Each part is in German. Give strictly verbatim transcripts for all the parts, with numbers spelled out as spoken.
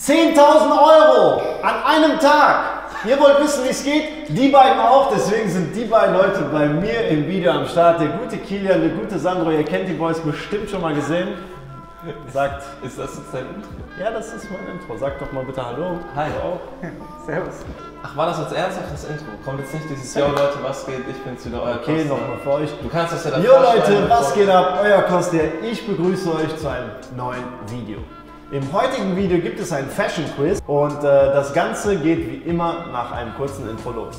zehntausend Euro an einem Tag. Ihr wollt wissen, wie es geht? Die beiden auch. Deswegen sind die beiden heute bei mir im Video am Start. Der gute Kilian, der gute Sandro. Ihr kennt die Boys bestimmt schon mal gesehen. Sagt, ist das jetzt dein Intro? Ja, das ist mein Intro. Sag doch mal bitte Hallo. Hi. Auch. Servus. Ach, war das jetzt ernsthaft das Intro? Kommt jetzt nicht dieses Yo Leute, was geht? Ich bin's wieder, euer Okay, nochmal für euch. Du kannst das ja dann Jo Leute, was geht ab? Euer Kostja. Ich begrüße euch zu einem neuen Video. Im heutigen Video gibt es ein Fashion Quiz und äh, das Ganze geht wie immer nach einem kurzen Intro los.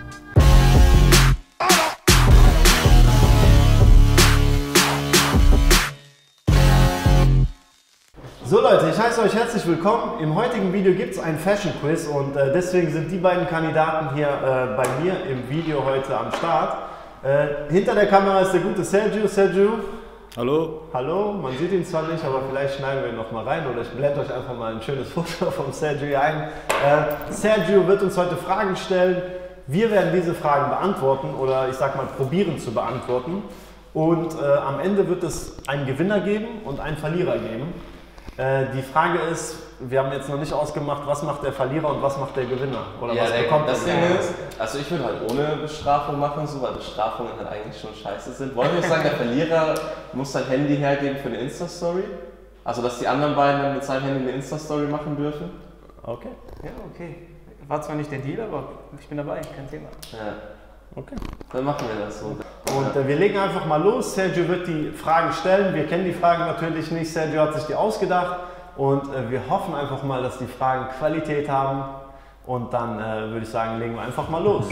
So Leute, ich heiße euch herzlich willkommen. Im heutigen Video gibt es ein Fashion Quiz und äh, deswegen sind die beiden Kandidaten hier äh, bei mir im Video heute am Start. Äh, hinter der Kamera ist der gute Sergio. Sergio. Hallo. Hallo, man sieht ihn zwar nicht, aber vielleicht schneiden wir ihn noch mal rein oder ich blende euch einfach mal ein schönes Foto vom Sergio ein. Äh, Sergio wird uns heute Fragen stellen. Wir werden diese Fragen beantworten oder ich sag mal probieren zu beantworten. Und äh, am Ende wird es einen Gewinner geben und einen Verlierer geben. Äh, die Frage ist, wir haben jetzt noch nicht ausgemacht, was macht der Verlierer und was macht der Gewinner? Oder ja, was der, bekommt das der Ding ist, also ich würde halt ohne Bestrafung machen, so, weil Bestrafungen halt eigentlich schon scheiße sind. Wollen wir sagen, der Verlierer muss sein Handy hergeben für eine Insta-Story? Also, dass die anderen beiden dann mit seinem Handy eine Insta-Story machen dürfen? Okay. Ja, okay. War zwar nicht der Deal, aber ich bin dabei, kein Thema. Ja. Okay. Dann machen wir das so. Und äh, wir legen einfach mal los. Sergio wird die Fragen stellen. Wir kennen die Fragen natürlich nicht. Sergio hat sich die ausgedacht. Und äh, wir hoffen einfach mal, dass die Fragen Qualität haben. Und dann äh, würde ich sagen, legen wir einfach mal los.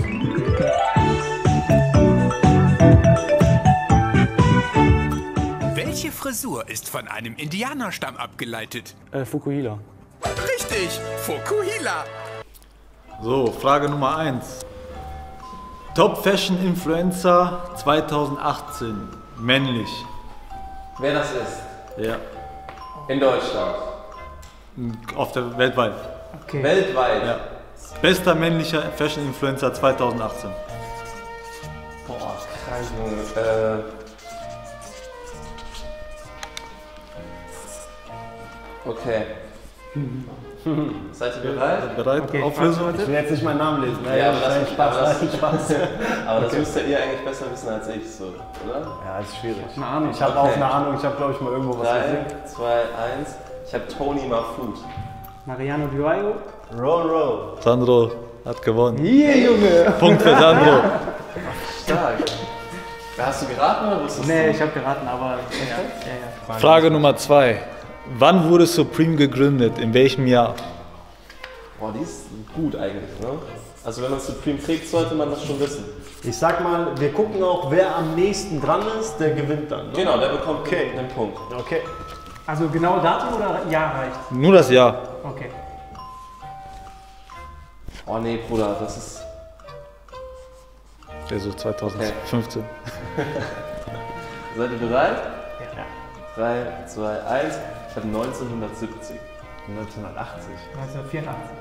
Welche Frisur ist von einem Indianerstamm abgeleitet? Äh, Fukuhila. Richtig, Fukuhila. So, Frage Nummer eins. Top Fashion Influencer zweitausendachtzehn. Männlich. Wer das ist? Ja. In Deutschland. Auf der weltweit. Okay. Weltweit. Ja. Bester männlicher Fashion Influencer zweitausendachtzehn. Boah, krank, Junge. Äh. Okay. Seid ihr bereit? Bereit? Okay, Auflösung? Ich will jetzt nicht meinen Namen lesen. Ja, aber das- Spaß, aber das- nein, Spaß. Aber das müsstet ihr eigentlich besser wissen als ich, so, oder? Ja, ist schwierig. Eine Ahnung. Ich habe Okay. auch eine Ahnung. Ich habe, glaube ich, mal irgendwo was gesehen. drei, zwei, eins. Ich habe Tony Mahfood. Mariano Diuago. Roll, roll. Sandro hat gewonnen. Hier, Junge. Punkt für Sandro. Stark. Hast du geraten oder wusstest Nee, du? ich habe geraten, aber ja, ja, ja. Frage Nummer zwei. Wann wurde Supreme gegründet? In welchem Jahr? Boah, die ist gut eigentlich, ne? Also wenn man Supreme trägt, sollte man das schon wissen. Ich sag mal, wir gucken auch, wer am nächsten dran ist, der gewinnt dann. Ne? Genau, der bekommt Okay. den Punkt. Okay. Also genau Datum oder Jahr reicht? Nur das Jahr. Okay. Oh nee, Bruder, das ist... Also zweitausendfünfzehn. Seid ihr bereit? Ja. drei, zwei, eins. Ich habe neunzehnhundertsiebzig. neunzehnhundertachtzig. neunzehnhundertvierundachtzig.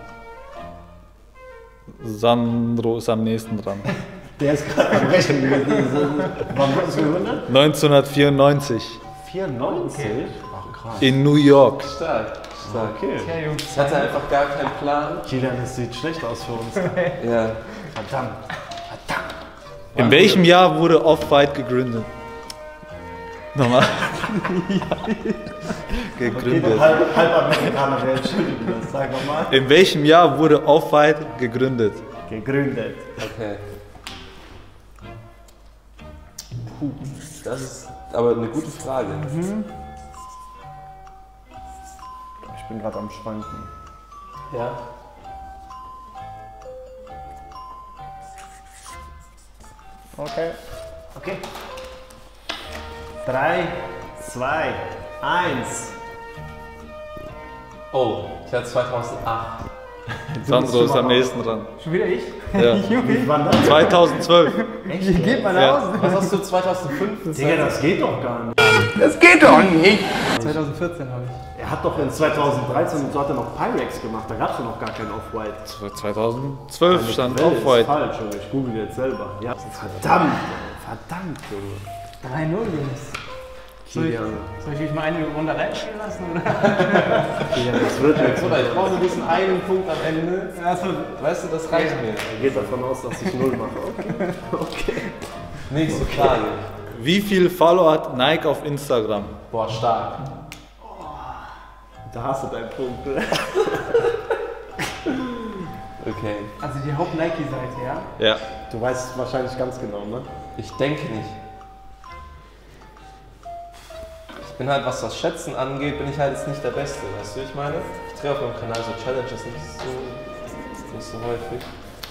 Sandro ist am nächsten dran. Der ist gerade am Rechnen gewesen. Wann wurde es gegründet? neunzehnhundertvierundneunzig. vierundneunzig? Okay. Ach krass. In New York. Stark, stark. Okay. Ja, Jungs. Ich hatte einfach gar keinen Plan. Kilian, das sieht schlecht aus für uns. Ja. Verdammt. In welchem Jahr wurde Off-White gegründet? Nochmal. Okay, gegründet. halb, halb Amerikaner, wer entschuldigt das? Sag nochmal. In welchem Jahr wurde Off-White gegründet? Gegründet. Okay. Puh, das ist aber eine gute Frage. Ich bin gerade am Schwanken. Ja. Okay. Okay. Drei, zwei, eins. Oh, ich hatte zweitausendacht. Sandro ist am nächsten dran. Schon wieder ich? Ja. Wie war das? zweitausendzwölf. Wie geht man Ja. aus? Was hast du zweitausendfünfzehn? Digga, das geht doch gar nicht. zweitausendvierzehn habe ich. Er hat doch in zweitausenddreizehn so hat er noch Pyrex gemacht, da gab es doch noch gar kein Off-White. zweitausendzwölf stand Quelle ist Off-White. falsch, Junge. Ich google jetzt selber. Ja. Verdammt, verdammt, Junge. drei null, Jungs. Soll ich, Kilian. soll ich mich mal eine Runde reinspielen lassen? Oder? Kilian, das wird nichts. Oder ich brauche diesen einen Punkt am Ende. Achso, Weißt du, das reicht mir. Er geht davon aus, dass ich null mache. Okay. Okay. Nächste Frage. Wie viel Follower hat Nike auf Instagram? Boah, stark. Da hast du deinen Punkt. Okay. also die Haupt-Nike-Seite, ja? Ja. Du weißt es wahrscheinlich ganz genau, ne? Ich denke nicht. Ich bin halt, was das Schätzen angeht, bin ich halt jetzt nicht der Beste, weißt du, wie ich meine? Ich drehe auf meinem Kanal so Challenges nicht so, nicht so häufig.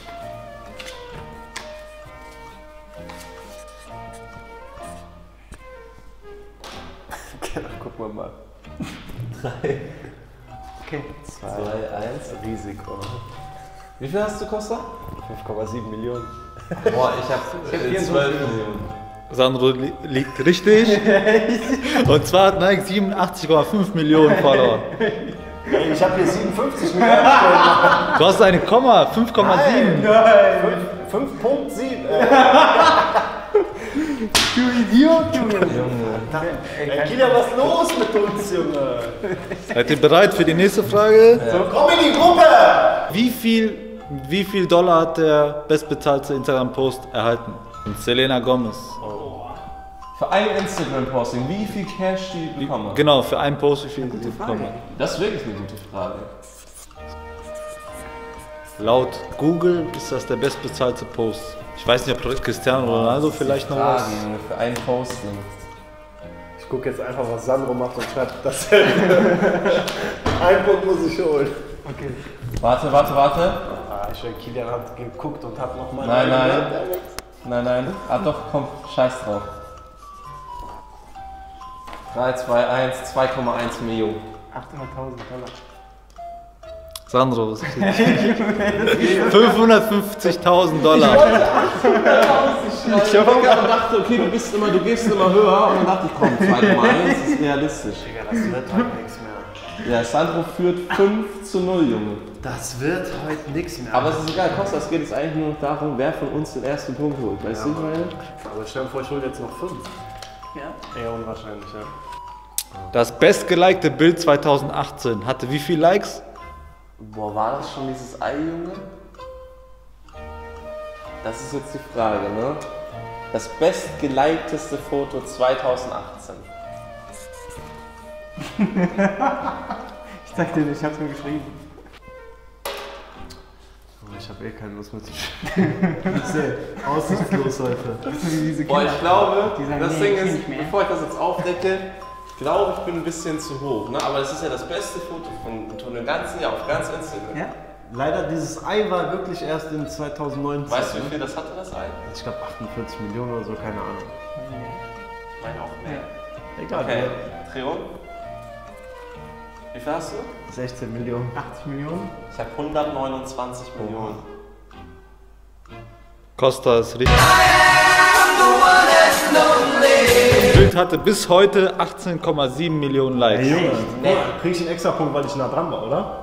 Okay, dann gucken wir mal. Drei, Okay. zwei, zwei, eins. Risiko. Wie viel hast du, Costa? fünf Komma sieben Millionen. Boah, ich habe äh, zwölf Millionen. Sandro li liegt richtig. Und zwar hat Nike siebenundachtzig Komma fünf Millionen Follower. Ey, ich habe hier siebenundfünfzig Millionen stehen. Du hast eine Komma, fünf Komma sieben. fünf Komma sieben. Du Idiot, Junge! Junge. Ey, Kilian, was ist los mit uns, Junge? Seid ihr bereit für die nächste Frage? So, komm in die Gruppe! Wie viel, wie viel Dollar hat der bestbezahlte Instagram-Post erhalten? Und Selena Gomez. Für ein Instagram-Posting, wie viel Cash die bekommen hat? Genau, für einen Post, wie viel die bekommen hat. Das ist wirklich eine gute Frage. Laut Google ist das der bestbezahlte Post. Ich weiß nicht, ob Cristiano Ronaldo vielleicht noch was. Frage, Junge, für ein Posting. Ich gucke jetzt einfach, was Sandro macht und schreibt dasselbe. Ein Punkt muss ich holen. Okay. Warte, warte, warte. Ah, ich höre, Kilian hat geguckt und hat nochmal. Nein, nein. Nein, nein. Ah doch, komm, scheiß drauf. drei, zwei, eins, zwei Komma eins Millionen. achthunderttausend Dollar. Sandro, was ist das? fünfhundertfünfzigtausend Dollar. Ich habe gedacht, okay, du bist immer, du gehst immer höher und dann dachte ich, komm, zwei Komma eins ist realistisch. Digga, das wird heute nichts mehr. Ja, Sandro führt fünf zu null, Junge. Das wird heute nichts mehr. Aber es ist egal, Costa, es geht jetzt eigentlich nur noch darum, wer von uns den ersten Punkt holt. Weißt du, ich meine? Aber stell dir vor, ich hole jetzt noch fünf. Ja? Eher unwahrscheinlich, ja. Das bestgelikte Bild zweitausendachtzehn hatte wie viele Likes? Boah, war das schon dieses Ei, Junge? Das ist jetzt die Frage, ne? Das bestgelikteste Foto zweitausendachtzehn. Ich sag dir nicht, ich hab's mir geschrieben. Ich habe eh keine Lust mehr zu spielen. Ich sehe, aussichtslos heute. Diese Boah, ich glaube, Die sagen, das nee, Ding ich ist, nicht mehr. bevor ich das jetzt aufdecke, ich glaube, ich bin ein bisschen zu hoch, ne? Aber es ist ja das beste Foto von, von dem ganzen Jahr auf ganz Instagram. Ja? Leider, dieses Ei war wirklich erst in zweitausendneunzehn. Weißt du, wie viel das hatte, das Ei? Ich glaube achtundvierzig Millionen oder so, keine Ahnung. Ich meine auch mehr. Egal, Okay, Trion. Wie viel hast du? sechzehn Millionen. achtzig Millionen? Ich habe hundertneunundzwanzig Millionen. Costa ist richtig. Das Bild hatte bis heute achtzehn Komma sieben Millionen Likes. Hey Junge, krieg ich einen extra Punkt, weil ich nah dran war, oder?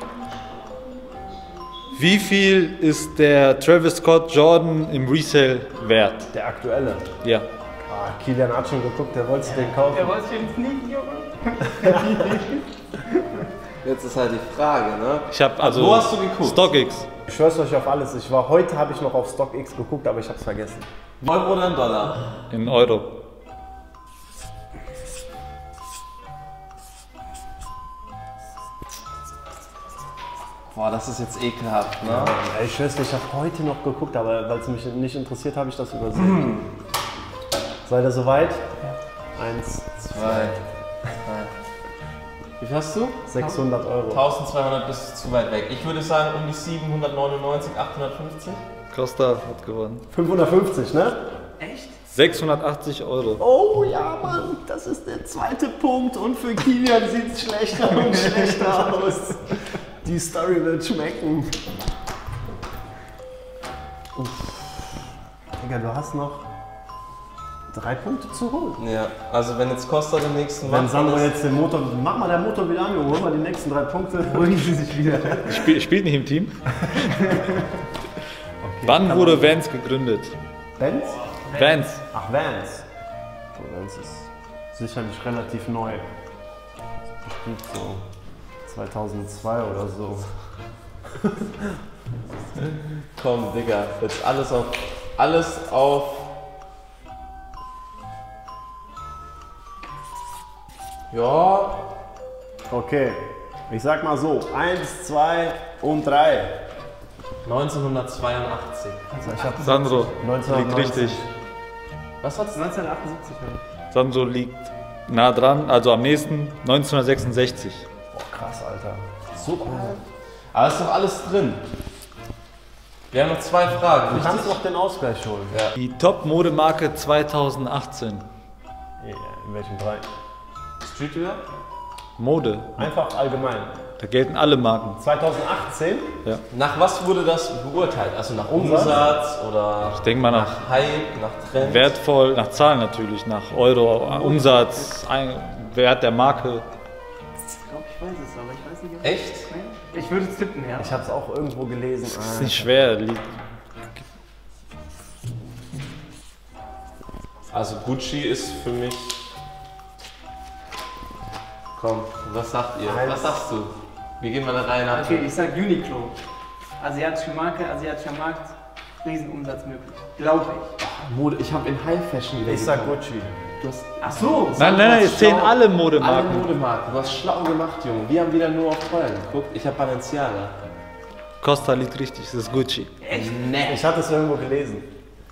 Wie viel ist der Travis Scott Jordan im Resale wert? Der aktuelle. Ja. Ah, Kilian hat schon geguckt, der wollte sich den kaufen. Er wollte jetzt nicht, Junge. Jetzt ist halt die Frage, ne? Ich habe also Wo hast du geguckt? StockX. Ich schwör's euch auf alles. Ich war heute, habe ich noch auf StockX geguckt, aber ich hab's vergessen. Euro oder ein Dollar? In Euro. Boah, das ist jetzt ekelhaft, ne? Ey, ich schwör's dir, ich habe heute noch geguckt, aber weil es mich nicht interessiert, habe ich das übersehen. Seid ihr soweit? Ja. Eins, Zwei. Wie viel hast du? sechshundert Euro. eintausendzweihundert bist du zu weit weg. Ich würde sagen um die siebenhundertneunundneunzig, achthundertfünfzig. Costa hat gewonnen. fünfhundertfünfzig, ne? Echt? sechshundertachtzig Euro. Oh ja, Mann, das ist der zweite Punkt und für Kilian sieht es schlechter und schlechter aus. Die Story wird schmecken. Uff. Digga, du hast noch drei Punkte zu holen. Ja, also wenn jetzt Costa den nächsten Wenn macht, Sandro dann ist- jetzt den Motor, mach mal der Motor wieder an, Junge, hol mal die nächsten drei Punkte. Holen sie sich wieder. Spiel, spielt nicht im Team. Wann wurde Vans gegründet? Benz? Vans. Ach, Vans. Oh, Vans ist Sicherlich relativ neu. Bestimmt so zweitausendzwei oder so. Komm, Digga, jetzt alles auf. Alles auf. Ja. Okay, ich sag mal so: eins, zwei und drei. neunzehnhundertzweiundachtzig. Also ich hab Sandro liegt neunzehnhundertneunzig. richtig. Was hat's? neunzehnhundertachtundsiebzig. Sandro liegt nah dran, also am nächsten neunzehnhundertsechsundsechzig. Boah, krass, Alter. So cool. Aber ist doch alles drin. Wir haben noch zwei Fragen. Du kannst richtig? noch den Ausgleich holen. Ja. Die Top-Modemarke zweitausendachtzehn. Ja, in welchem drei? Streetwear? Mode, Einfach allgemein. da gelten alle Marken. zweitausendachtzehn? Nach was wurde das beurteilt? Also nach Umsatz? Umsatz oder Ich denke mal nach Hype, nach Trend? wertvoll, nach Zahlen natürlich, nach Euro, Umsatz, ein, Wert der Marke. Ich glaube, ich weiß es, aber ich weiß nicht. ob- Echt? Nee? Ich würde es tippen, ja. Ich hab's auch irgendwo gelesen. Das ist nicht schwer. liegt- Also Gucci ist für mich... Komm, was sagt ihr? Eins. Was sagst du? Wir gehen mal eine Reihe nach. Okay, ich sag Uniqlo. Asiatische Marke, asiatischer Markt, Riesenumsatz möglich. Glaube ich. Mode, ich habe in High Fashion wieder Ich sag geguckt. Gucci. Du hast Ach so. Nein, nein, nein, hast es zählen schlau- alle alle Modemarken. Modemarken. Du hast schlau gemacht, Junge. Wir haben wieder nur auf teuer geguckt. Ich habe Balenciaga. Costa liegt richtig, das ist Gucci. Ne. Ich hatte es irgendwo gelesen.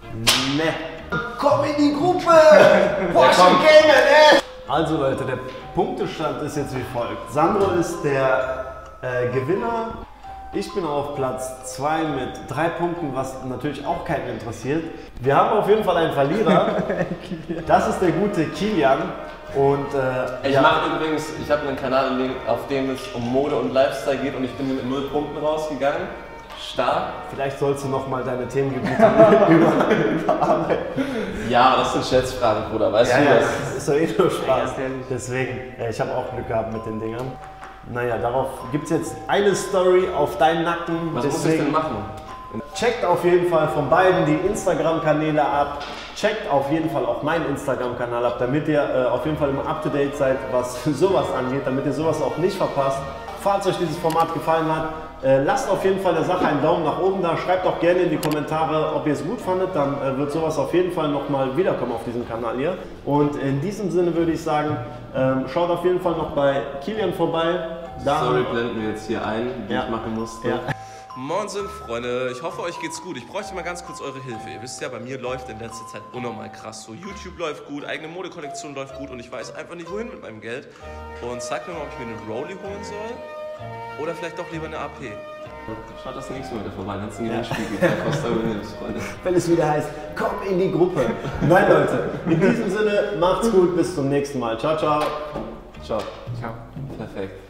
Ne. Komm in die Gruppe! Porsche Cayman, ey! Also Leute, der Punktestand ist jetzt wie folgt. Sandro ist der äh, Gewinner. Ich bin auf Platz zwei mit drei Punkten, was natürlich auch keinen interessiert. Wir haben auf jeden Fall einen Verlierer. Das ist der gute Kilian. Und äh, Ich ja, mache übrigens, ich habe einen Kanal, in dem- auf dem es um Mode und Lifestyle geht und ich bin mit null Punkten rausgegangen. Stark. vielleicht sollst du noch mal deine Themengebiete über, überarbeiten. Ja, das sind Schätzfragen, Bruder. Weißt Ja, du ja, das? das ist doch eh nur Spaß. ganz ehrlich. Deswegen, ja, ich habe auch Glück gehabt mit den Dingern. Naja, darauf gibt es jetzt eine Story auf deinen Nacken. Was muss ich denn machen? Checkt auf jeden Fall von beiden die Instagram-Kanäle ab. Checkt auf jeden Fall auch meinen Instagram-Kanal ab, damit ihr äh, auf jeden Fall immer up-to-date seid, was sowas angeht, damit ihr sowas auch nicht verpasst. Falls euch dieses Format gefallen hat, äh, lasst auf jeden Fall der Sache einen Daumen nach oben da. Schreibt auch gerne in die Kommentare, ob ihr es gut fandet. Dann äh, wird sowas auf jeden Fall nochmal wiederkommen auf diesem Kanal hier. Und in diesem Sinne würde ich sagen, ähm, schaut auf jeden Fall noch bei Kilian vorbei. Da Sorry, blenden wir jetzt hier ein, die Ja. ich machen musste. Ja. Moinsen, Freunde, ich hoffe, euch geht's gut. Ich bräuchte mal ganz kurz eure Hilfe. Ihr wisst ja, bei mir läuft in letzter Zeit unnormal krass. So, YouTube läuft gut, eigene Modekollektion läuft gut und ich weiß einfach nicht, wohin mit meinem Geld. Und zeigt mir mal, ob ich mir eine Rolli holen soll oder vielleicht doch lieber eine A P. Schaut das nächste Mal wieder vorbei, dann sind die Spiegel. Der Costa Williams, Freunde. wenn es wieder heißt, komm in die Gruppe. Nein, Leute, in diesem Sinne, macht's gut, bis zum nächsten Mal. Ciao, ciao. Ciao. Ciao. Perfekt.